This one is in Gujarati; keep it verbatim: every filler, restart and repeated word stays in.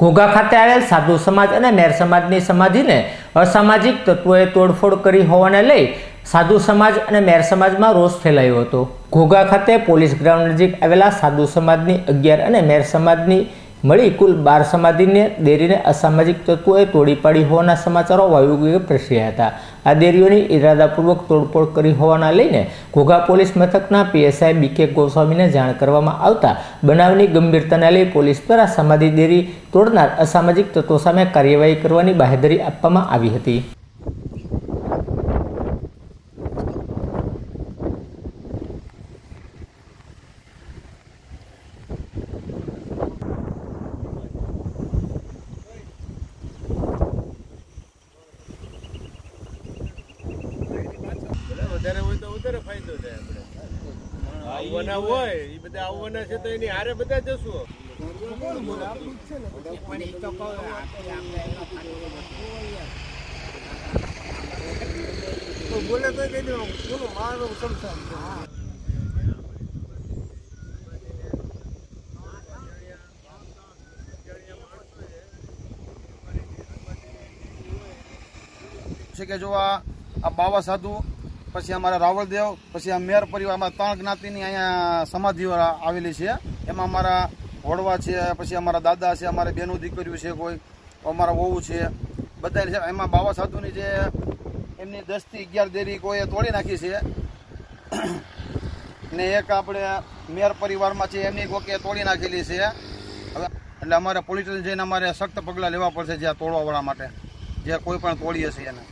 ઘોઘા ખાતે આવેલ સાધુ સમાજ અને મેર સમાજની સમાધિને અસામાજિક તત્વોએ તોડફોડ કરી હોવાને લઈ સાધુ સમાજ અને મેર સમાજમાં રોષ ફેલાયો હતો। ઘોઘા ખાતે પોલીસ ગ્રાઉન્ડ નજીક આવેલા સાધુ સમાજની અગિયાર અને મેર સમાજની મળી કુલ બાર સમાધિને દેરીને અસામાજિક તત્વોએ તોડી પાડી હોવાના સમાચારો વાયુવેગે પ્રસર્યા હતા। આ દેરીઓની ઇરાદાપૂર્વક તોડફોડ કરી હોવાના લઈને ઘોઘા પોલીસ મથકના પીએસઆઈ બીકે ગોસ્વામીને જાણ કરવામાં આવતા બનાવની ગંભીરતાને લઈ પોલીસ દ્વારા સમાધિ દેરી તોડનાર અસામાજિક તત્વો સામે કાર્યવાહી કરવાની બાહેધરી આપવામાં આવી હતી। વધારે હોય તો વધારે ફાયદો થાય આપણે આવવાના હોય એ બધા આવવાના છે તો એની હારે બધા જશું બોલે તો કહી દઉં બોલો મારો સમસાન છે કે જો આ બાવા સાધુ પછી અમારા રાવળદેવ પછી આ મેર પરિવારમાં ત્રણ જ્ઞાતિની અહીંયા સમાધિઓ આવેલી છે। એમાં અમારા વડવા છે, પછી અમારા દાદા છે, અમારે બેનું દીકરીઓ છે, કોઈ અમારા વહુ છે, બધા છે। એમાં બાવા સાધુની જે એમની દસ થી અગિયાર દેરી કોઈએ તોડી નાખી છે ને એક આપણે મેર પરિવારમાં છે એમની કોકે તોડી નાખેલી છે। હવે એટલે અમારે પોલીસ જઈને અમારે સખ્ત પગલાં લેવા પડશે જે આ તોડવાવાળા માટે, જે કોઈ પણ તોડી હશે એને।